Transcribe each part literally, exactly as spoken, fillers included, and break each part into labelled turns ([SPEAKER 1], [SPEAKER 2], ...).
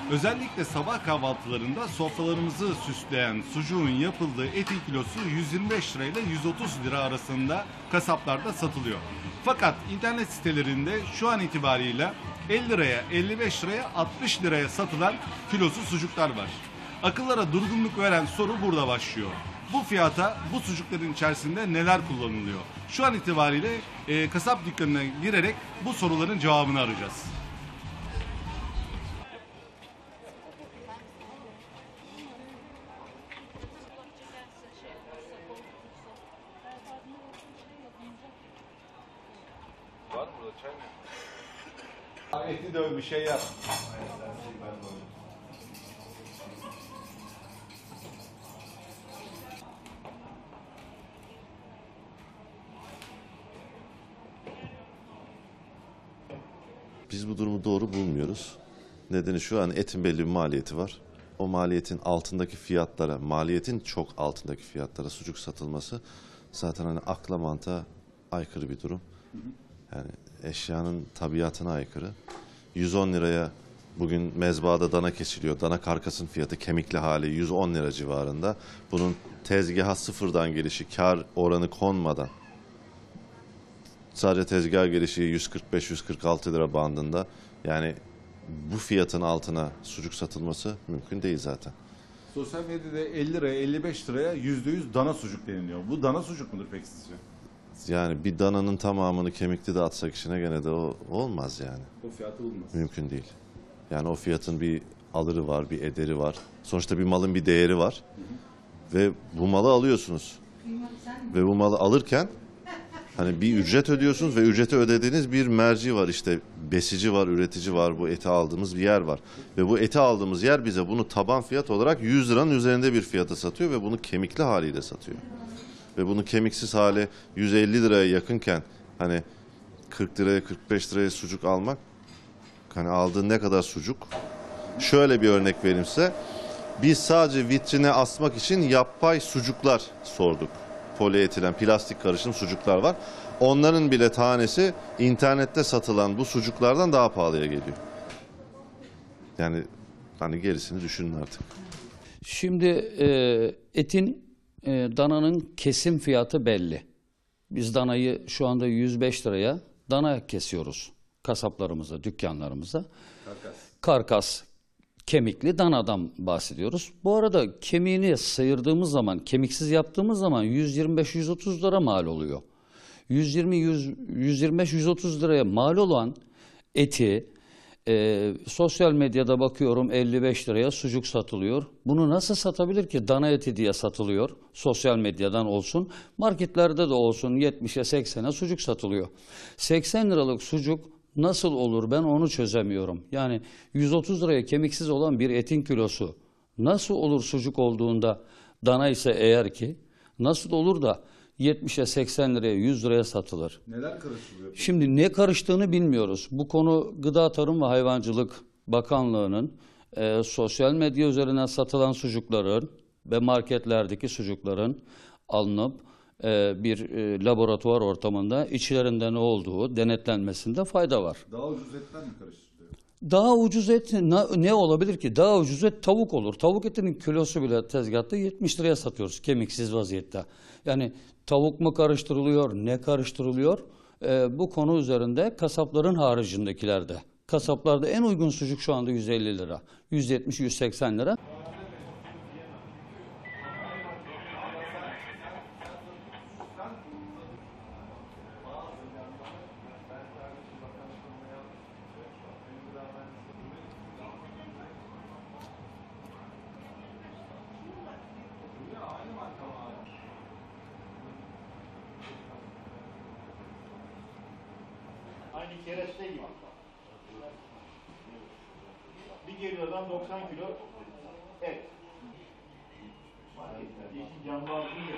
[SPEAKER 1] Özellikle sabah kahvaltılarında sofralarımızı süsleyen sucuğun yapıldığı etin kilosu yüz yirmi beş lira ile yüz otuz lira arasında kasaplarda satılıyor. Fakat internet sitelerinde şu an itibariyle elli liraya, elli beş liraya, altmış liraya satılan kilosu sucuklar var. Akıllara durgunluk veren soru burada başlıyor. Bu fiyata bu sucukların içerisinde neler kullanılıyor? Şu an itibariyle e, kasap dükkanına girerek bu soruların cevabını arayacağız.
[SPEAKER 2] Var mı burada çay mı?
[SPEAKER 1] Eti döv bir şey yap.
[SPEAKER 3] Biz bu durumu doğru bulmuyoruz. Nedeni şu, an etin belli bir maliyeti var. O maliyetin altındaki fiyatlara, maliyetin çok altındaki fiyatlara sucuk satılması zaten hani akla mantığa aykırı bir durum. Yani eşyanın tabiatına aykırı. yüz on liraya bugün mezbahada dana kesiliyor. Dana karkasın fiyatı kemikli hali yüz on lira civarında. Bunun tezgaha sıfırdan gelişi, kar oranı konmadan sadece tezgah gelişi yüz kırk beş yüz kırk altı lira bandında. Yani bu fiyatın altına sucuk satılması mümkün değil zaten.
[SPEAKER 1] Sosyal medyada elli liraya, elli beş liraya yüzde yüz dana sucuk deniliyor. Bu dana sucuk mudur peki sizce?
[SPEAKER 3] Yani bir dananın tamamını kemikli de atsak içine gene de o olmaz yani.
[SPEAKER 1] O fiyatı olmaz.
[SPEAKER 3] Mümkün değil. Yani o fiyatın bir alırı var, bir ederi var. Sonuçta bir malın bir değeri var. Hı hı. Ve bu malı alıyorsunuz. Ve bu malı alırken hani bir ücret ödüyorsunuz ve ücreti ödediğiniz bir merci var, işte besici var, üretici var, bu eti aldığımız bir yer var. Ve bu eti aldığımız yer bize bunu taban fiyat olarak yüz liranın üzerinde bir fiyata satıyor ve bunu kemikli haliyle satıyor. Ve bunu kemiksiz hali yüz elli liraya yakınken hani kırk liraya, kırk beş liraya sucuk almak, hani aldığın ne kadar sucuk? Şöyle bir örnek vereyim size. Biz sadece vitrine asmak için yapay sucuklar sorduk. Polietilen, plastik karışım sucuklar var. Onların bile tanesi internette satılan bu sucuklardan daha pahalıya geliyor. Yani hani gerisini düşünün artık.
[SPEAKER 4] Şimdi e, etin, e, dananın kesim fiyatı belli. Biz danayı şu anda yüz beş liraya dana kesiyoruz kasaplarımıza, dükkanlarımıza. Karkas. Karkas, kemikli danadan bahsediyoruz. Bu arada kemiğini sıyırdığımız zaman, kemiksiz yaptığımız zaman yüz yirmi beş yüz otuz lira mal oluyor. yüz yirmi yüz yirmi beş yüz otuz liraya mal olan eti e, sosyal medyada bakıyorum elli beş liraya sucuk satılıyor. Bunu nasıl satabilir ki? Dana eti diye satılıyor. Sosyal medyadan olsun, marketlerde de olsun yetmişe seksene sucuk satılıyor. seksen liralık sucuk nasıl olur, ben onu çözemiyorum. Yani yüz otuz liraya kemiksiz olan bir etin kilosu nasıl olur sucuk olduğunda, dana ise eğer ki, nasıl olur da yetmişe seksen liraya, yüz liraya satılır?
[SPEAKER 1] Neler karıştırılıyor?
[SPEAKER 4] Şimdi ne karıştığını bilmiyoruz. Bu konu Gıda Tarım ve Hayvancılık Bakanlığı'nın e, sosyal medya üzerinden satılan sucukların ve marketlerdeki sucukların alınıp bir laboratuvar ortamında içlerinde ne olduğu denetlenmesinde fayda var.
[SPEAKER 1] Daha ucuz etten mi karıştırılıyor?
[SPEAKER 4] Daha ucuz et ne olabilir ki? Daha ucuz et tavuk olur. Tavuk etinin kilosu bile tezgahta yetmiş liraya satıyoruz kemiksiz vaziyette. Yani tavuk mu karıştırılıyor, ne karıştırılıyor? Ee, bu konu üzerinde kasapların haricindekilerde. Kasaplarda en uygun sucuk şu anda yüz elli lira, yüz yetmiş yüz seksen lira.
[SPEAKER 5] Aynı kereste gibi. Bir geliyor adam doksan kilo et. Yeşil canlı altında.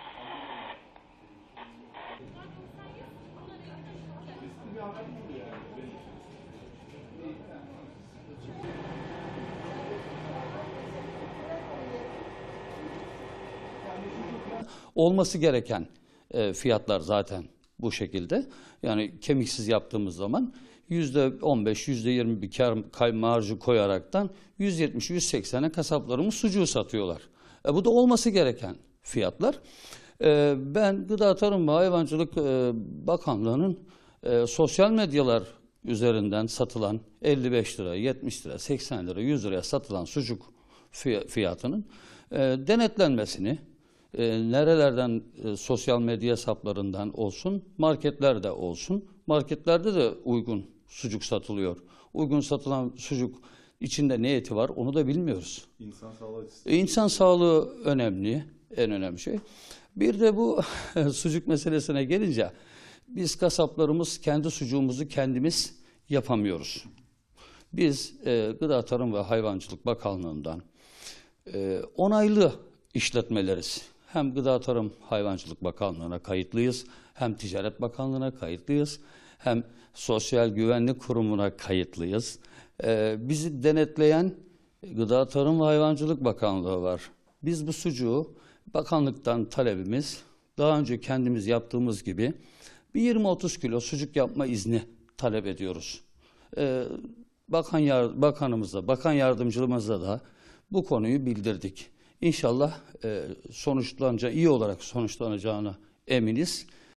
[SPEAKER 4] Olması gereken e, fiyatlar zaten bu şekilde. Yani kemiksiz yaptığımız zaman yüzde on beş, yüzde yirmi bir kar kay marjı koyaraktan yüz yetmiş yüz seksene kasaplarımız sucuğu satıyorlar. E, bu da olması gereken fiyatlar. E, ben Gıda Tarım ve Hayvancılık e, Bakanlığı'nın e, sosyal medyalar üzerinden satılan elli beş lira, yetmiş lira, seksen lira, yüz liraya satılan sucuk fiyatının e, denetlenmesini, e, nerelerden e, sosyal medya hesaplarından olsun, marketlerde olsun, marketlerde de uygun sucuk satılıyor. Uygun satılan sucuk içinde ne eti var onu da bilmiyoruz.
[SPEAKER 1] İnsan sağlığı
[SPEAKER 4] E, İnsan sağlığı önemli, en önemli şey. Bir de bu sucuk meselesine gelince biz kasaplarımız kendi sucuğumuzu kendimiz yapamıyoruz. Biz e, Gıda Tarım ve Hayvancılık Bakanlığı'ndan e, onaylı işletmeleriz. Hem Gıda Tarım Hayvancılık Bakanlığı'na kayıtlıyız, hem Ticaret Bakanlığı'na kayıtlıyız, hem Sosyal Güvenlik Kurumu'na kayıtlıyız. E, bizi denetleyen Gıda Tarım ve Hayvancılık Bakanlığı var. Biz bu sucuğu bakanlıktan talebimiz, daha önce kendimiz yaptığımız gibi bir yirmi otuz kilo sucuk yapma izni talep ediyoruz. Ee, bakan yar, bakanımıza, bakan yardımcımıza da bu konuyu bildirdik. İnşallah e, sonuçlanınca iyi olarak sonuçlanacağına eminiz.